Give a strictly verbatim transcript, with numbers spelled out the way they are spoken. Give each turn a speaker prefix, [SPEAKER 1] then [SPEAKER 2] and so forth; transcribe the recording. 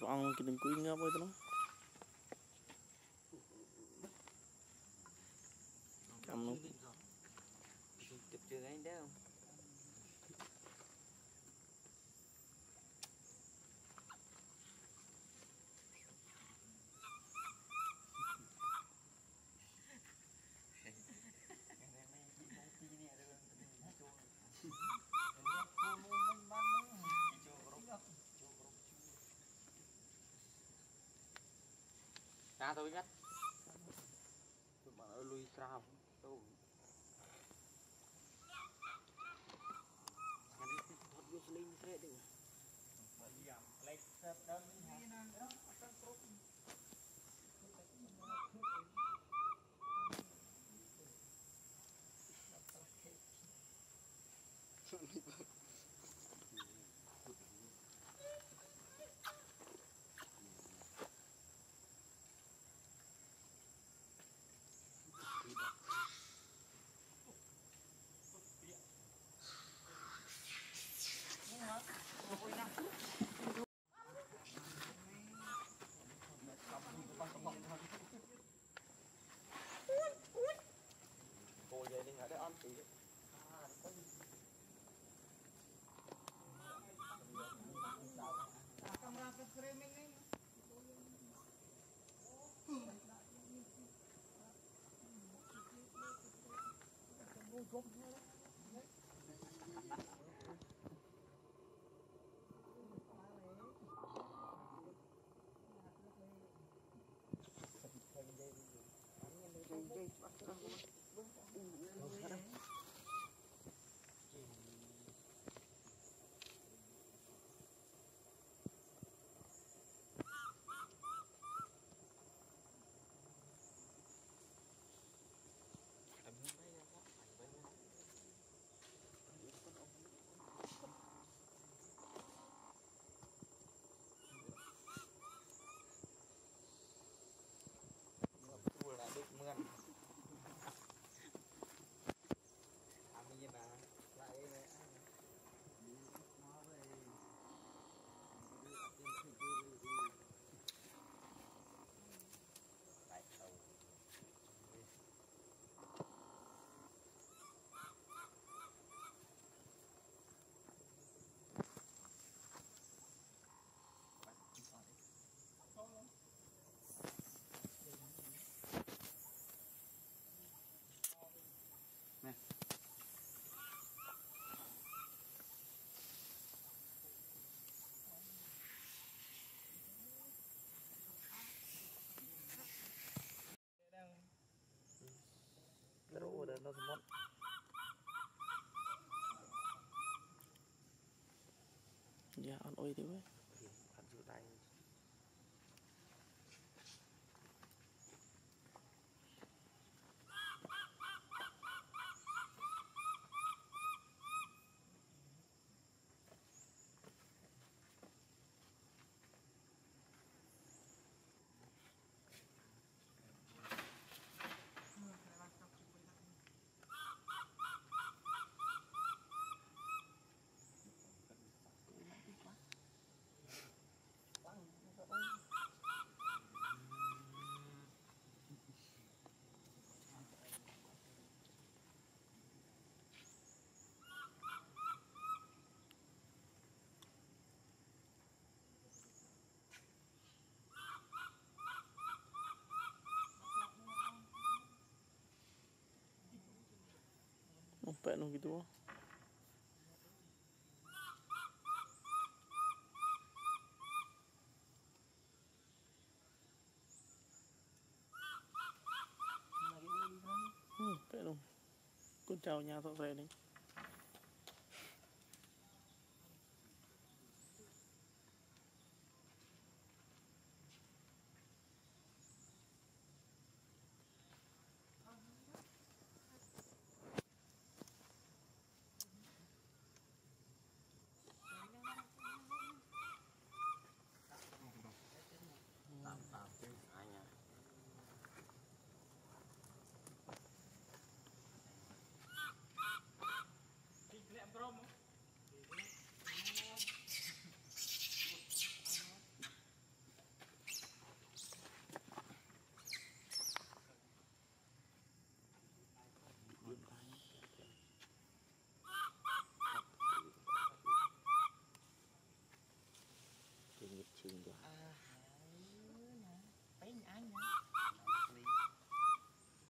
[SPEAKER 1] ông cái đừng quý ngấp với nó cầm luôn
[SPEAKER 2] chụp chưa anh đấy không ra tôi biết tụi bạn ơi lui sao đâu anh ấy thật biết linh thế được bởi vì làm lấy sớm đơn đi nè đó các tốt cô về đi ở đây ăn tí camera ke framing ini là được mượn à bây giờ bà lại nó về lại đầu nè terus udah nó semua
[SPEAKER 1] dạ ăn ôi thế với
[SPEAKER 2] ăn rượu tay
[SPEAKER 1] sampai nung gitu hmm, sampai nung con chào nhà thọ về đấy